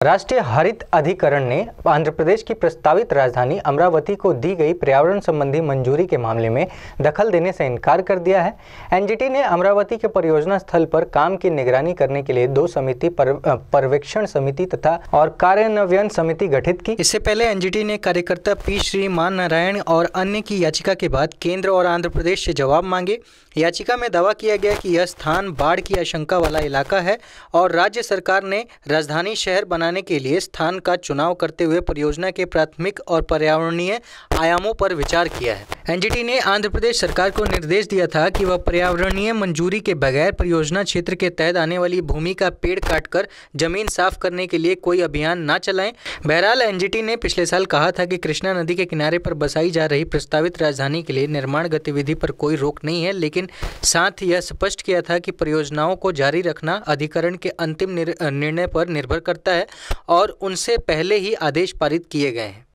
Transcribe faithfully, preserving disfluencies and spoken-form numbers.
राष्ट्रीय हरित अधिकरण ने आंध्र प्रदेश की प्रस्तावित राजधानी अमरावती को दी गई पर्यावरण संबंधी मंजूरी के मामले में दखल देने से इनकार कर दिया है। एनजीटी ने अमरावती के परियोजना स्थल पर काम की निगरानी करने के लिए दो समिति पर, पर्यवेक्षण समिति तथा और कार्यान्वयन समिति गठित की। इससे पहले एनजीटी ने कार्यकर्ता पी श्रीमान नारायण और अन्य की याचिका के बाद केंद्र और आंध्र प्रदेश से जवाब मांगे। याचिका में दावा किया गया कि यह स्थान बाढ़ की आशंका वाला इलाका है और राज्य सरकार ने राजधानी शहर बनाने के लिए स्थान का चुनाव करते हुए परियोजना के प्राथमिक और पर्यावरणीय आयामों पर विचार किया है। एनजीटी ने आंध्र प्रदेश सरकार को निर्देश दिया था कि वह पर्यावरणीय मंजूरी के बगैर परियोजना क्षेत्र के तहत आने वाली भूमि का पेड़ काटकर जमीन साफ करने के लिए कोई अभियान न चलाएं। बहरहाल एनजीटी ने पिछले साल कहा था कि कृष्णा नदी के किनारे पर बसाई जा रही प्रस्तावित राजधानी के लिए निर्माण गतिविधि पर कोई रोक नहीं है, लेकिन साथ यह स्पष्ट किया था कि परियोजनाओं को जारी रखना अधिकरण के अंतिम निर्णय पर निर्भर करता है और उनसे पहले ही आदेश पारित किए गए हैं।